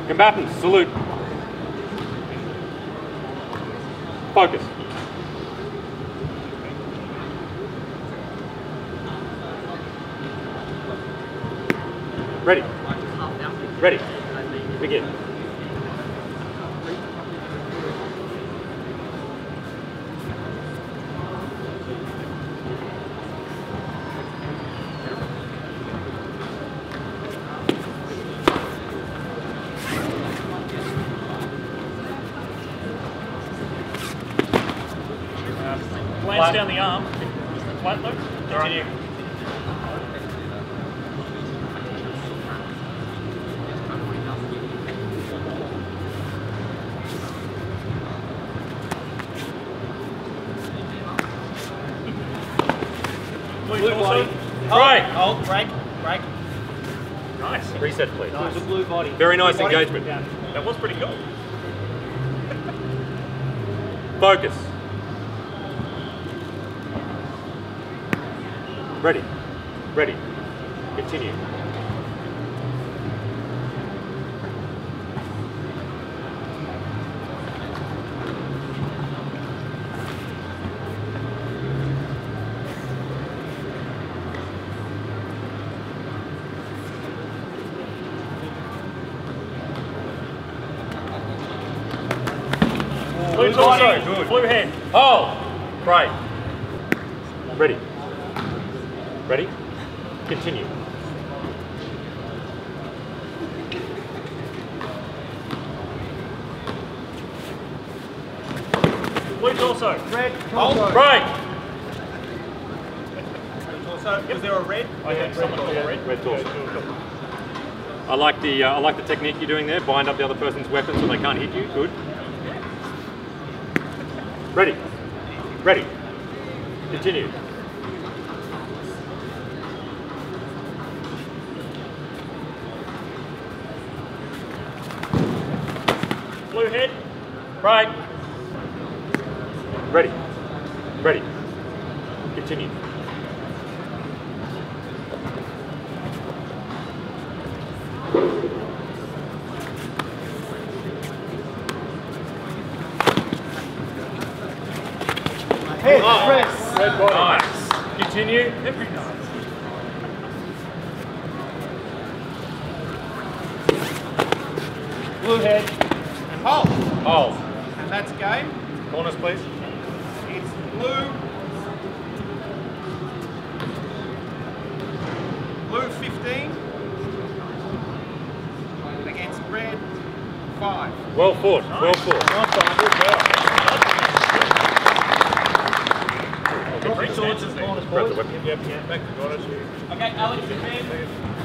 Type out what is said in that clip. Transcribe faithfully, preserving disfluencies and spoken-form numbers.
Combatants, salute. Focus. Ready. Ready. Begin. Glance down the arm. Flat look. Continue. Blue body. Right. Hold, break, break. Nice. Reset, please. Nice. A blue body. Very nice Blue body. engagement. Yeah. That was pretty cool. Focus. Ready. Ready. Continue. Blue body. Good. Blue hand. Oh! Great. Ready. Ready? Continue. Blue torso. Red torso. Right. Red torso. Was there a red? I heard someone call it red. Red torso. I like the uh, I like the technique you're doing there. Bind up the other person's weapon so they can't hit you. Good. Ready. Ready. Continue. Blue head. Right. Ready. Ready. Continue. Head, Oh, press. red body. Nice. Continue. Very nice. Blue head. And hold. Hold. And that's game. Corners, please. It's blue. Blue fifteen. Against red five. Well fought. Well fought. Nice one. Good job. Drop your swords and corners, Grab the boys. weapon. Yep, yeah. Back to Goddess. Okay, Alex, your man.